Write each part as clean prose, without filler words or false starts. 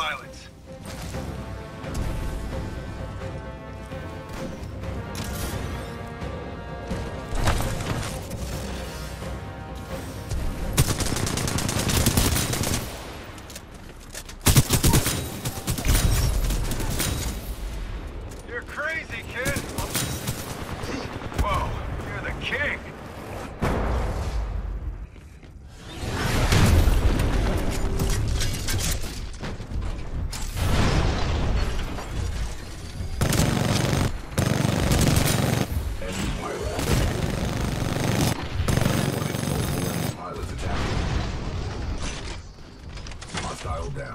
pilots. You're crazy, kid. Whoa, you're the king. Down.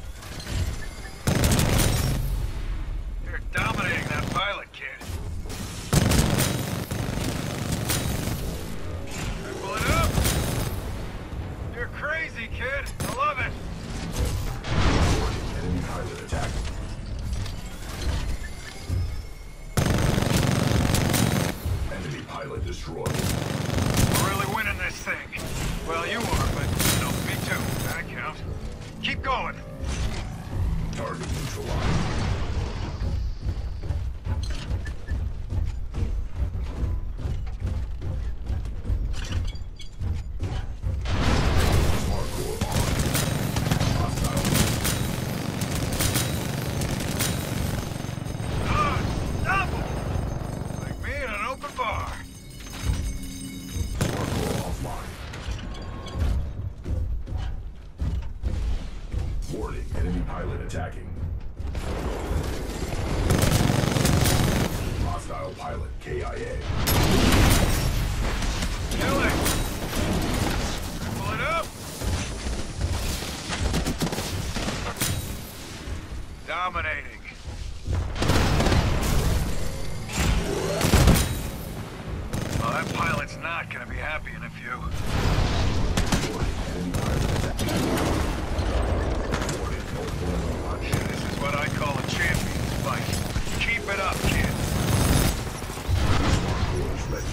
You're dominating that pilot, kid. Pull it up. You're crazy, kid. I love it. Enemy pilot attack. Enemy pilot destroyed. We're really winning this thing. Well, you are, but me too. That counts. Keep going. Target neutralized. Warning, enemy pilot attacking. Hostile pilot KIA. Kill it! Pull it up! Dominating. Well, that pilot's not gonna be happy in a few. Warning, enemy pilot attacking. This is what I call a champion's fight. Keep it up, kid. Smart core is ready.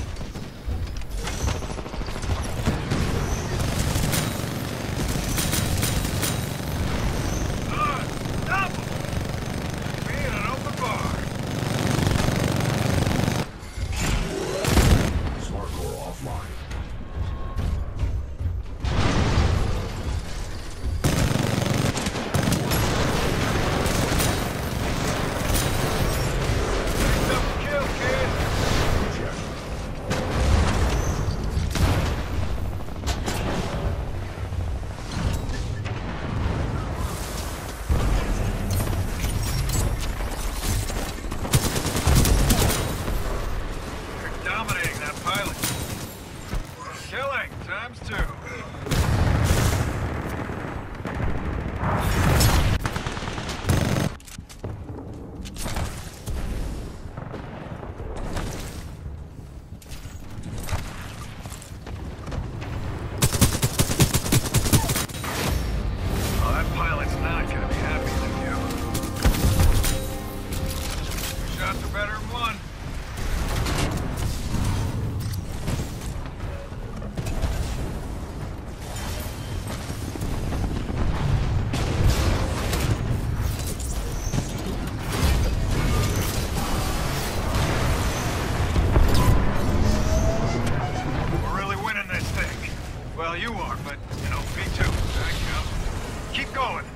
Double! Me in an open bar. Smart core offline. Killing times 2. Oh, that pilot's not gonna be happy with you. 2 shots are better than 1. Well, you are, but, me too. That counts. Keep going.